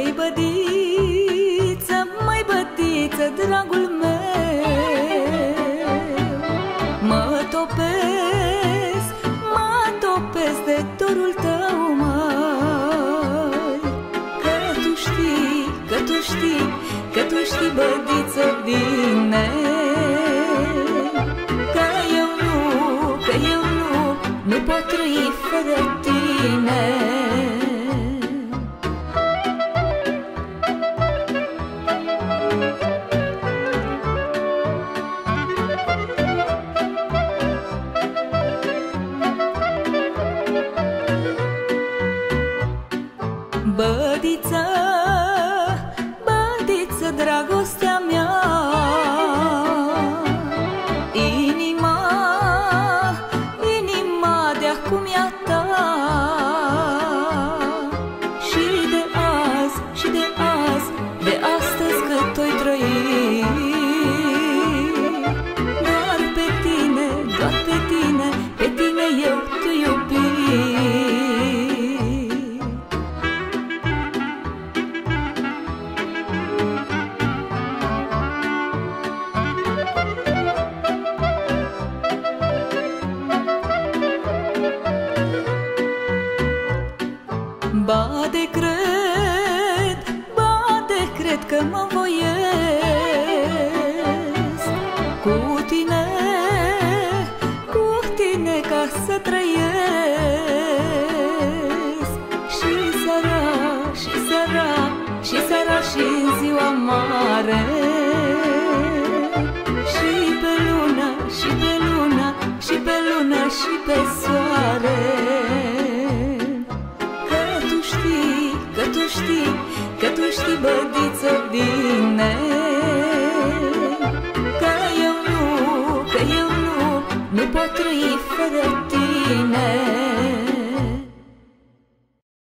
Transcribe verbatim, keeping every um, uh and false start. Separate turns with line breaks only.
Măi bădiță, măi bădiță, dragul meu, mă topesc, mă topesc de dorul tău, măi. Că tu știi, că tu știi, că tu știi, bădiță, bine, că eu nu, că eu nu, nu pot trăi fără tine. Bădiță, bădiță, dragostea mea, inima, inima de-acum e a ta. Și de azi, și de azi, de astăzi cât-o-i trăi, doar pe tine, doar pe tine, pe tine eu te iubi. Ba de cred, ba de cred că mă voiesc cu tine, cu tine ca să trăiesc. Și seara, și seara, și seara și în ziua mare, și pe lună, și pe lună, și pe lună, și pe soare. Că tu știi, că tu știi, bădiță, bine, că eu nu, că eu nu, nu pot trăi fără tine.